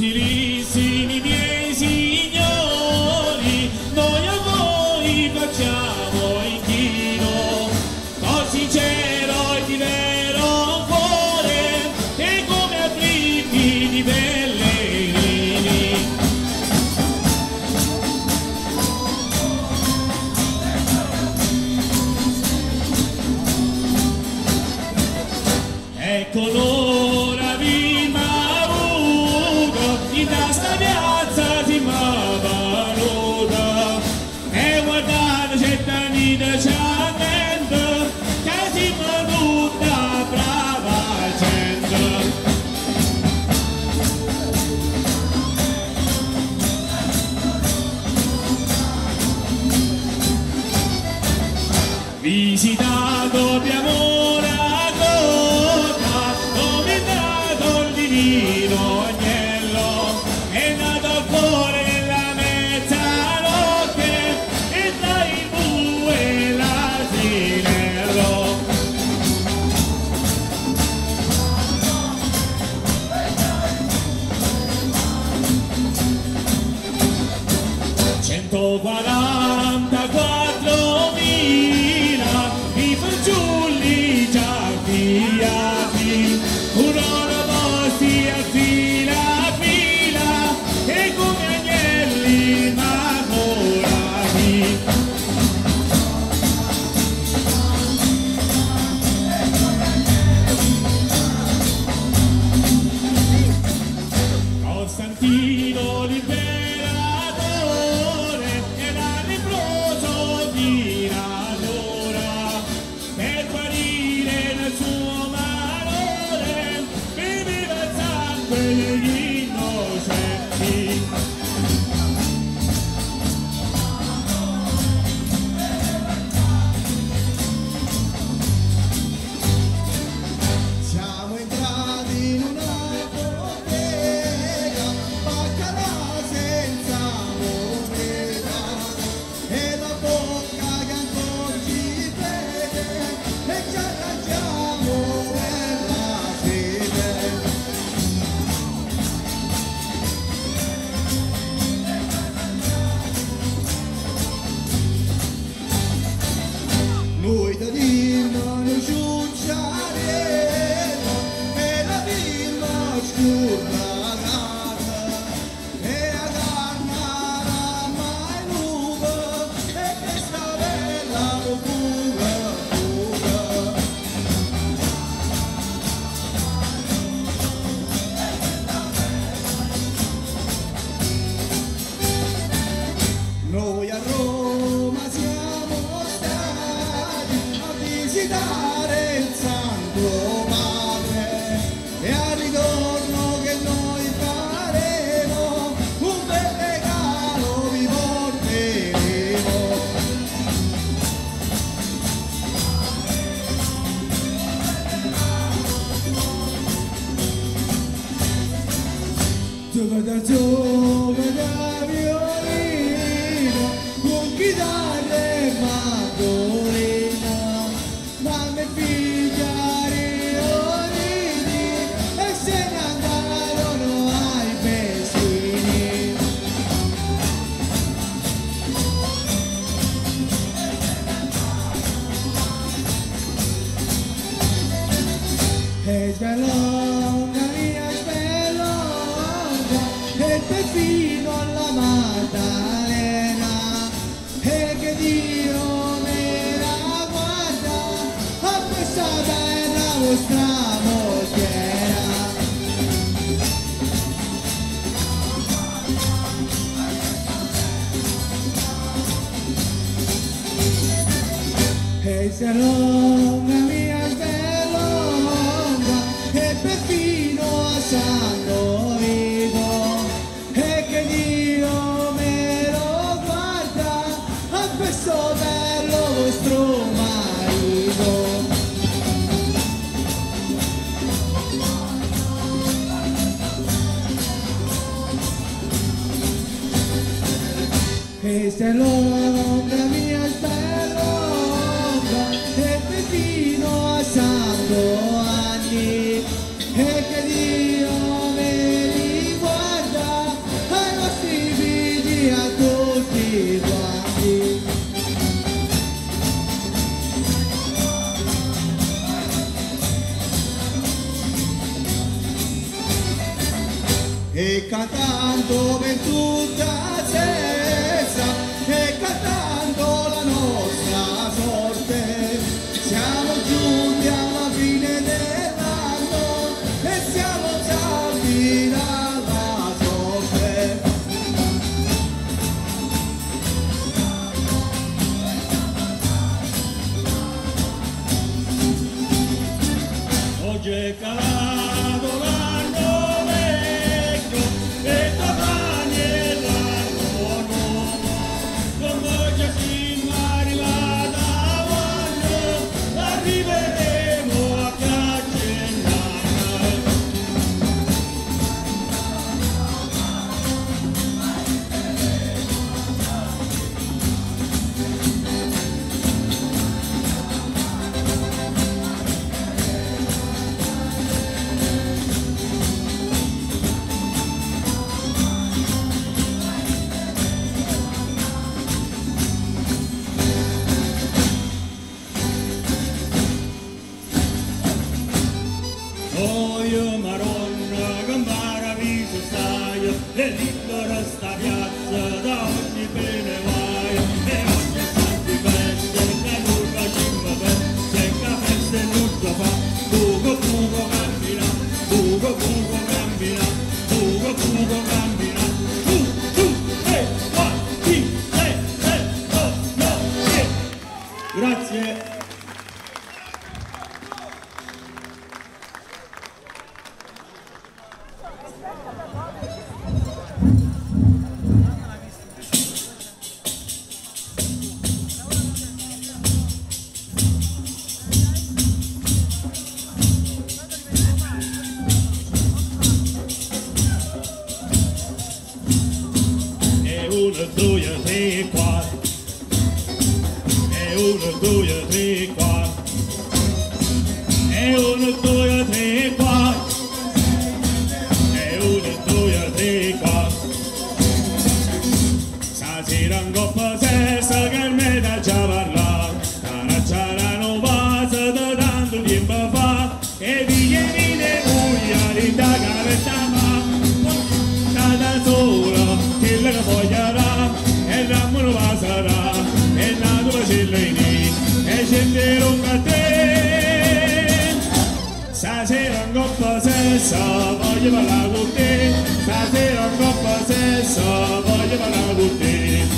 Gentilissimi miei signori, noi a voi facciamo inchino, con sincero e di vero cuore, e come afflitti di pellegrini. Ecco l'ora vi m'avuto, in questa piazza si m'avvaluta, e guardate c'è vita c'è attento, che si m'avvuta brava gente. Visitato abbiamo la cotta, dove è nato il divino agnello, è nato al cuore della mezzanotte, e tra il bue e l'asinello. I fanciulli già avviati, furono posti a fila, e come agnelli innamorati. Costantino l'imperatore era leproso di natura, per guarire nel suo malore beveva il sangue degli innocenti. Siamo entrati in una bottega, baccarà senza moneta, e la bocca che ancora ci vede, e ci arrangiamo per la sede. Noi da dirlo ne giucciaremo, e la firma scurnata, e a carnara mai nuova, e questa bella fuga, fuga. Noi a Roma siamo stati a visitare il Santo Padre, e al ritorno che noi faremo un bel regalo vi porteremo. Gioca da violino, con chitarra e mandolina, mamma e figlia riuniti, e se ne andarono ai festini. E sbellonga mia sbellonga, e perfino alla Maddalena, e che Dio me la guarda a questa bella vostra moschera. E sbellonga mia sbellonga, e perfino a San Dovito, e che Dio me lo guarda a questo bello vostro marito. E sbellonga mia sbellonga, e perfino a San Giovanni, e che Dio me li guarda canto per tutta sessa e cantando la nostra sorte siamo giunti alla fine dell'anno e siamo salvi dalla sorte. Oggi è calato l'anno vecchio e domani è l'anno nuovo, con voi già siamo arrivati a maggio, arriveremo a Castellana. Io maronna che maraviglio stai, e libera sta piazza da ogni bene vai, e ogni santi feste, che non facciamo feste, che feste non si fa, buco buco cammina, buco buco cammina, buco buco cammina, tu, e, one, two, no, yeah. Grazie. Uno, due, tre, quattro. E uno, due, tre, quattro. E uno, due, tre, quattro. E uno, due, tre, quattro. Stasera in coppa sessa che me da già parlare. Canacciara non passa da tanto tempo fa. E vieni ne voglia di da caretta ma. Da sola, che la voglierà, e l'amore passerà, e la tua cellini, e scenderò a te. Stasera in coppa sessa, voglio parlare con te, stasera in coppa sessa, voglio parlare con te.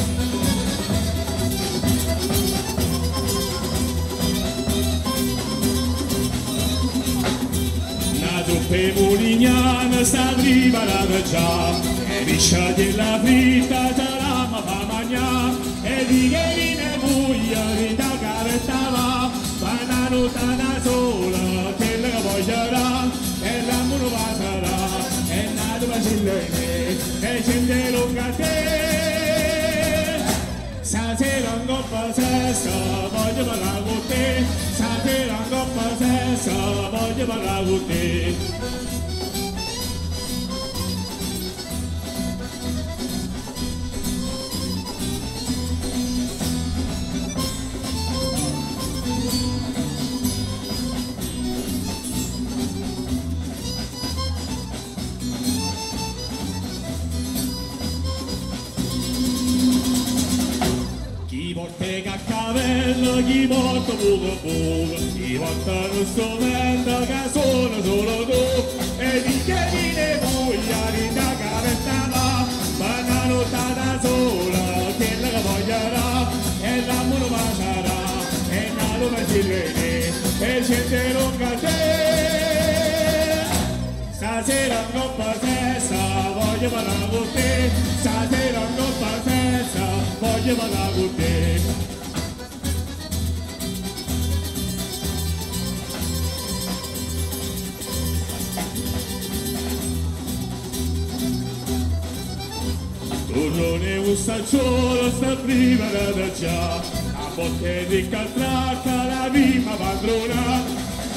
Per Mulignana sta preparata già, e liscia della fritta sarà ma fa mangiare, e di che viene voglia di da caretta va, banano da sola, che la voglierà, e l'amore passerà, e nato facillene, e scende lunga a te. Stasera in coppa sessa, voglio parlare con te, stasera in coppa sessa, voglio parlare con te. Chi porta caccavello, chi porta buco buco, chi porta lo strumento che suona solo tu, e di che viene voglia di da caretta va, banano da sola, che la voglierà, e l'amore passerà, e la luna si vede, e scende lunga a te. Stasera in coppa sessa, voglio parlare con te, stasera in coppa sessa, voglio parlare con te. Tu non è un stacciolo, sta prima da già, a botte di caltracca la prima padrona.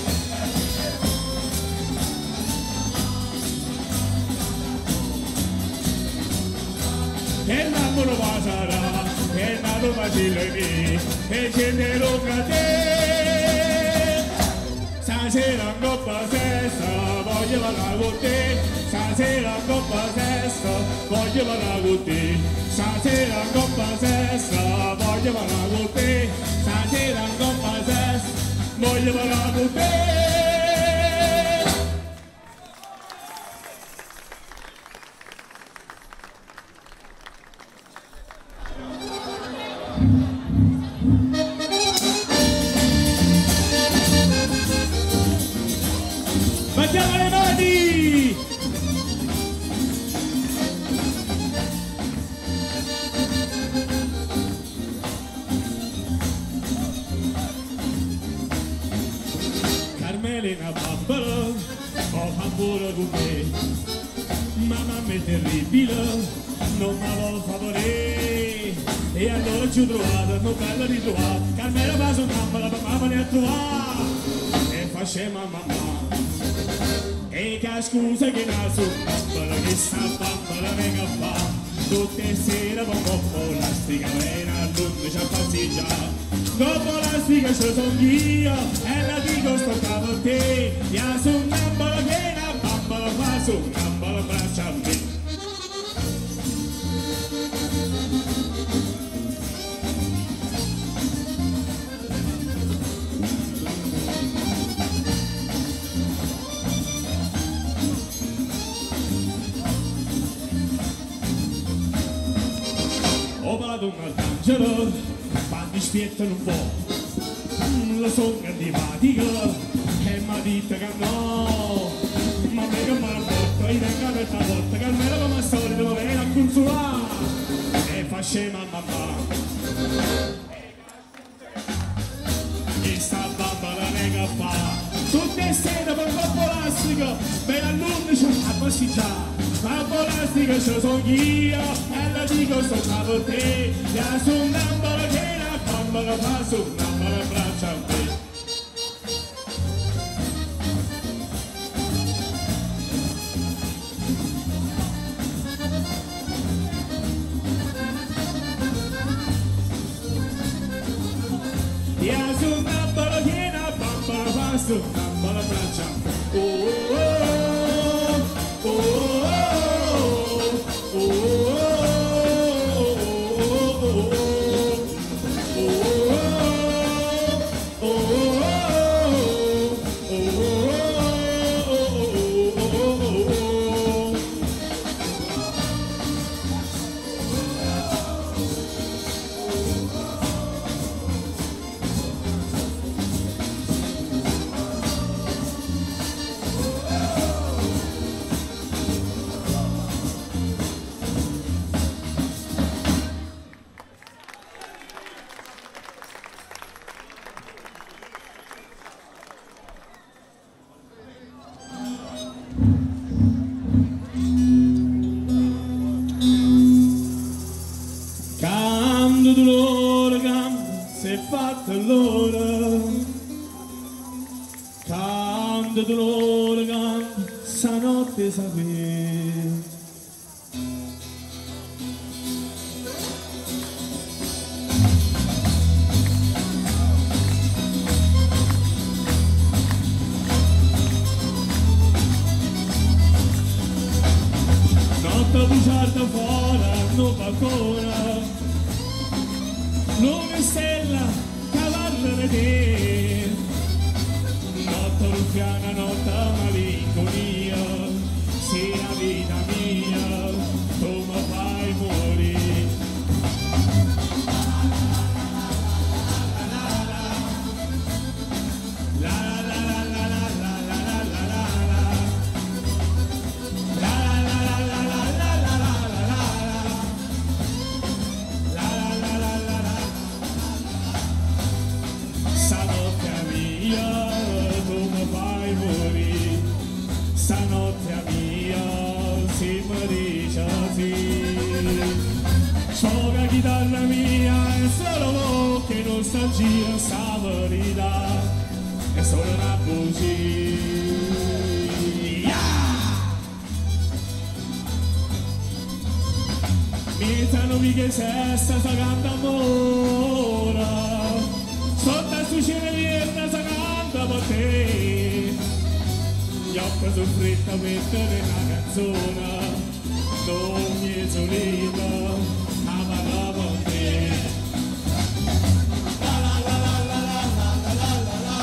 E l'amore passerà, e la tua facilità, e scenderò a te. Stasera in coppa sessa, voglio parlare con te, stasera in coppa sesta voglio parlare con te, stasera in coppa sesta voglio parlare con te, stasera in coppa sesta voglio parlare con te. Battiamo le mani! Carmelina bambola, ho paura con me, mamma è terribile, non mi vuole favorire, e allora ci ho trovato, non bello ritrovare, Carmela va su mamma, la mamma ne ha trovato, e faceva mamma. E che scusa che naso, bambola che sta bambola venga fa, tutte sere con coppo lastica, viene all'11 a passeggiare. Dopo lastica ci sono io, e la dico sto capo a te, io sono un bambola che una bambola fa, sono un bambola braccia a me. Ho vado un arcangelo, ma mi spiettano un po', lo sono antipatica e mi ha detto che no, ma me che mi ha portato, io vengo aperta la porta, che almeno come al solito viene a consolare e fa scema a mamma. E sta bambola nega fa, tutte sere per un po' plastico, viene all'11 a passeggiare. Bambola plastica ci sono io, e la dico sto capo a te, io sono un bambola che una bambola fa, sono un bambola braccia a te. Io sono un bambola che una bambola fa, sono un bambola braccia a te. Oh, oh, oh, oh. Cambio dolore, se è fatta l'ora, cambio dolore, stanotte sa qui. Notte bugiarda fuori, non balcona, luna stella, cavallo di te, notte ruffiana, notte malinconia, sì la vita mia, tu mi fai morire. La la la la la la la la la la la. Stanotte mia, tu mi fai morire, stanotte mia, si mi dice sì. Gioca chitarra mia, è solo che nostalgia, sta verità, è solo una bugia. Mietano mi che sesta, sta canta amore, sotto su cielo vierna, sta canta per te, gli occhi sono fritti per te una canzone. canzone non mi è solita amarava te. La la la la la la la la la la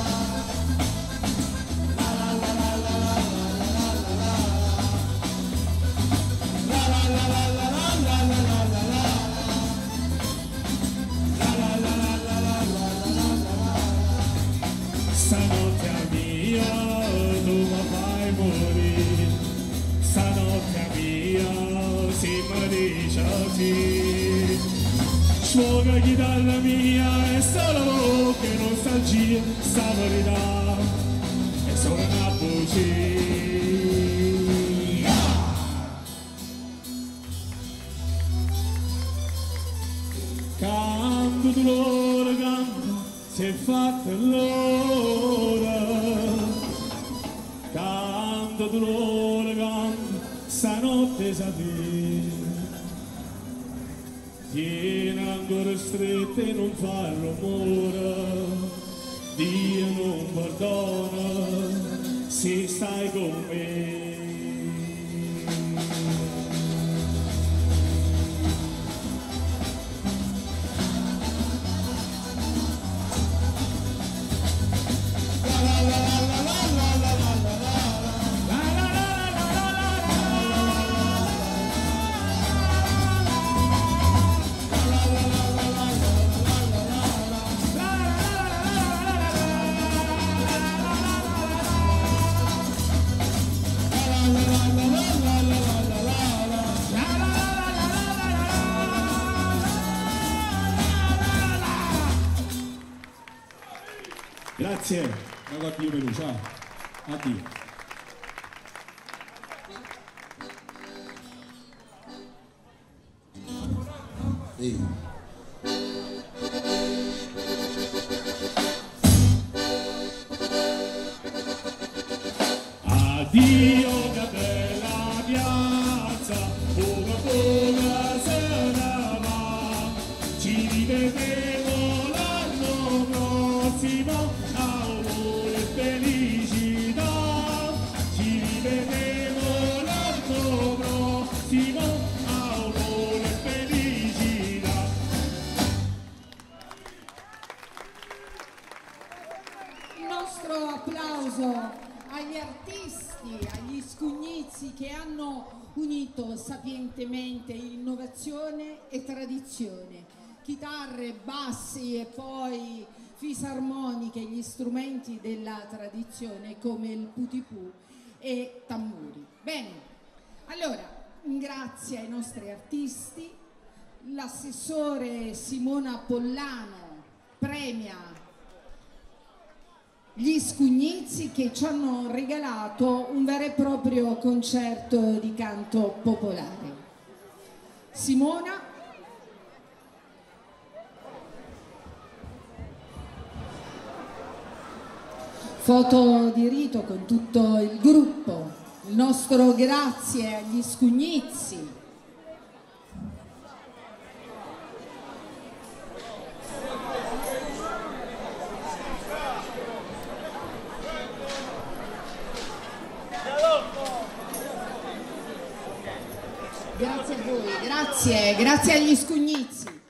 stanotte mia tu mi fai morire, stanotte mia si mi dice sì, suona chitarra mia è solo che nostalgia, sta verità è solo una bugia. Canto dolore, canto, si è fatta l'ora. Canto dolore, canto, stanotte sapere. Tieni ancora strette e non fa rumore. Dio non perdona se stai con me. Grazie, da Guardio Perù, ciao, addio. Sì. Addio che bella piazza, poca poca se ne va, ci rivedremo l'anno prossimo, auguri e felicità, ci rivedremo l'anno prossimo, auguri e felicità. Il nostro applauso agli artisti, agli Scugnizi che hanno unito sapientemente innovazione e tradizione, chitarre, bassi e poi fisarmoniche, gli strumenti della tradizione come il putipù e tamburi. Bene, allora grazie ai nostri artisti, l'assessore Simona Pollano premia gli Scugnizi che ci hanno regalato un vero e proprio concerto di canto popolare. Simona, foto di rito con tutto il gruppo, il nostro grazie agli Scugnizi. Grazie a voi, grazie agli Scugnizi.